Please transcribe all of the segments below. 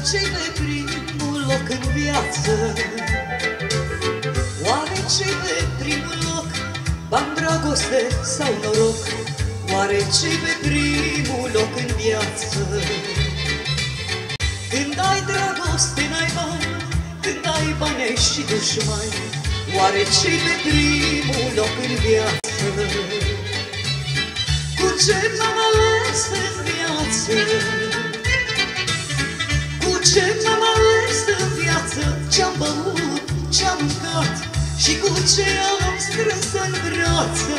ce-i pe primul loc în viață? Oare ce-i pe primul loc? Bani, dragoste sau noroc? Oare ce-i pe primul loc în viață? Când ai dragoste, n-ai bani, când ai bani, ai și dușmani. Oare ce-i pe primul loc în viață? Cu ce m-am ales în viață? Cu ce m-am ales în viață? Ce-am băut, ce-am mâncat și cu ce am strâns în brață?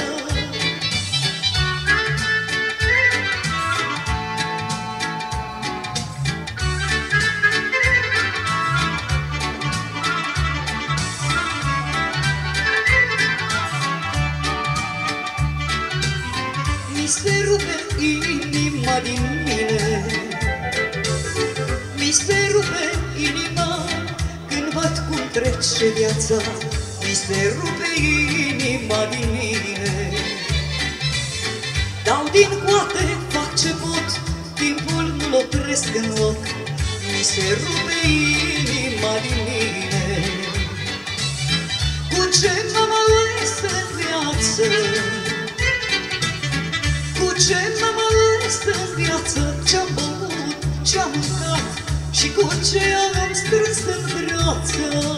Mi se rupe inima din mine, mi se rupe inima când văd cum trece viața. Mi se rupe inima din mine. Dau din coate, fac ce pot, timpul nu-l opresc în loc. Mi se rupe inima din mine. Cu ce m-am ales în viață? Cu ce m-am ales în viață? Ce-am băut, ce-am mâncat și cu ce am strâns în brață?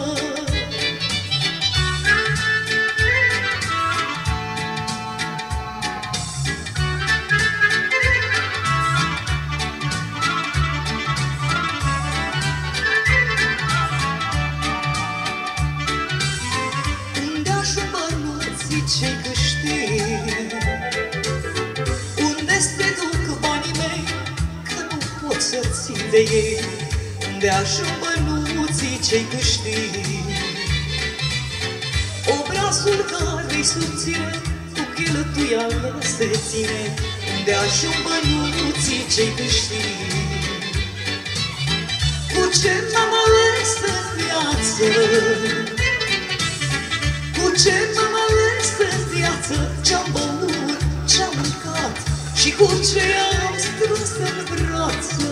Unde ajung bănuții ce-i câștig? Unde se duc banii mei, că nu pot să țin de ei? Unde ajung bănuții ce-i câștig? Obrazul care-i subțire, cu cheltuială se ține. Unde ajung bănuții ce-i câștig? Cu ce m-am ales în viață? Cu ce m-am ales în viață? Ce-am băut, ce-am mâncat și cu ce am strâns în brață?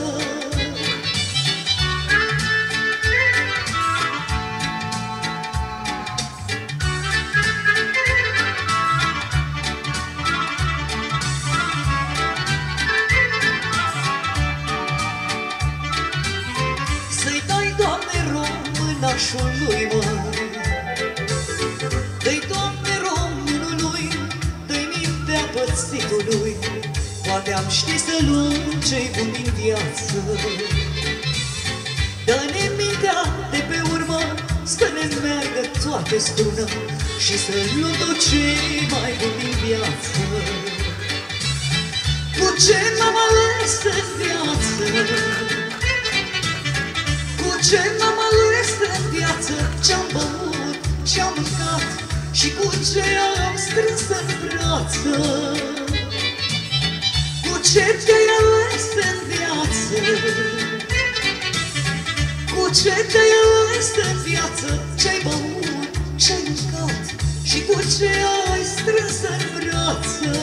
Să-i dai, Doamne, românașului, mă, dă-i, Doamne, românului, dă-i mintea pățitului. Poate am ști să luăm ce-i bun din viață. Dă-ne mintea de pe urmă, să ne meargă toate strună și să luăm tot ce-i mai bun din viață. Cu ce m-am ales în viață? Cu ce m-am ales în viață? Ce-am băut, ce-am mâncat și cu ce am strâns în brață? Cu ce te-ai ales în viață? Cu ce te-ai ales în viață? Ce-ai băut, ce-ai mâncat și cu ce ai strâns în brață?